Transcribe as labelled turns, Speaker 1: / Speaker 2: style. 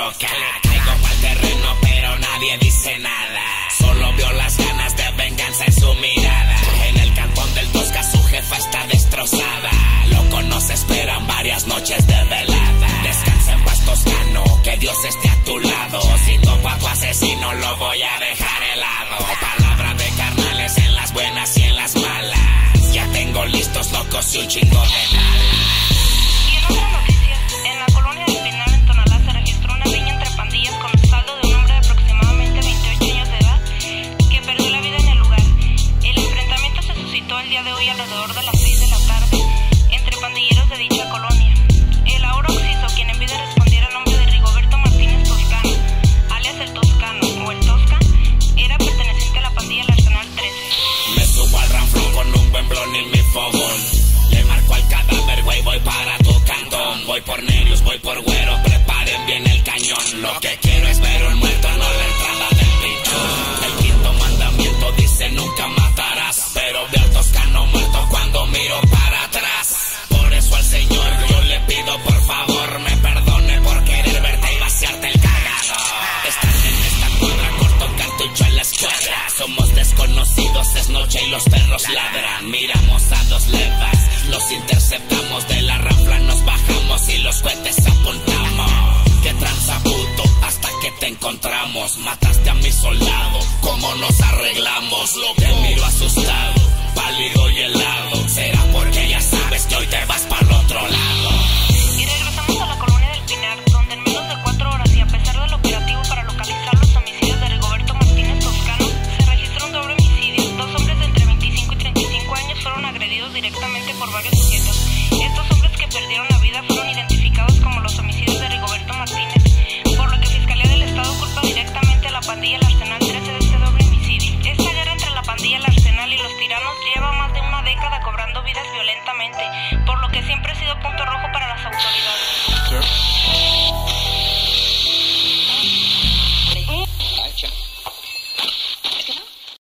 Speaker 1: toca. Caigo pa'l terreno pero nadie dice nada. Solo vio las ganas de venganza en su mirada. En el cantón del Tosca su jefa está destrozada. Lo conoce, esperan varias noches de velada. Descansa en paz, Toscano, que Dios esté a tu lado. Si topa a tu asesino lo voy a dejar helado. Palabra de carnales en las buenas y en las malas. Ya tengo listos locos y un chingo de balas.
Speaker 2: Y en otras noticias, en la colonia del Pinar en Tonalá se registró una riña entre pandillas con el saldo de un hombre de aproximadamente 28 años de edad que perdió la vida en el lugar. El enfrentamiento se suscitó el día de hoy alrededor de las 6 de la tarde entre pandilleros de dicha colonia. El ahora occiso, quien en vida respondiera al nombre de Rigoberto Martínez Toscano, alias el Toscano o el Tosca, era perteneciente a la pandilla El Arsenal 13.
Speaker 1: Me subo al ranflón con un buen blon y mi fogón. Le marco al cadáver, güey, voy para tu cantón. Voy por Nerius, voy por Güero, preparen bien el cañón. Lo que quiero es ver un muerto, no la entrada del pinchón. El quinto mandamiento dice nunca matarás, pero veo al Toscano muerto cuando miro para atrás. Por eso al Señor yo le pido por favor me perdone por querer verte y vaciarte el cagado. Están en esta cuadra, corto cartucho en la escuadra. Somos desconocidos, es noche y los perros ladran. Miramos a dos levas, los interceptamos. De la rafla nos bajamos y los cohetes apuntamos. Que tranza puto, hasta que te encontramos. Mataste a mi soldado, ¿cómo nos arreglamos? Te miro asustado, pálido y helado. Será porque ya sabes que hoy te vas para el otro lado.
Speaker 2: Y regresamos a la colonia del Pinar, donde en menos de 4 horas y a pesar del operativo para localizar los homicidios de Rigoberto Martínez Toscano, se registró un doble homicidio. 2 hombres de entre 25 y 35 años fueron agredidos directamente por varios sujetos. Estos hombres que perdieron la vida fueron identificados como los homicidios de Rigoberto Martínez, por lo que Fiscalía del Estado culpa directamente a la pandilla El Arsenal 13 de este doble homicidio. Esta guerra entre la pandilla El Arsenal y los tiranos lleva más de una década cobrando vidas violentamente, por lo que siempre ha sido punto rojo para las autoridades.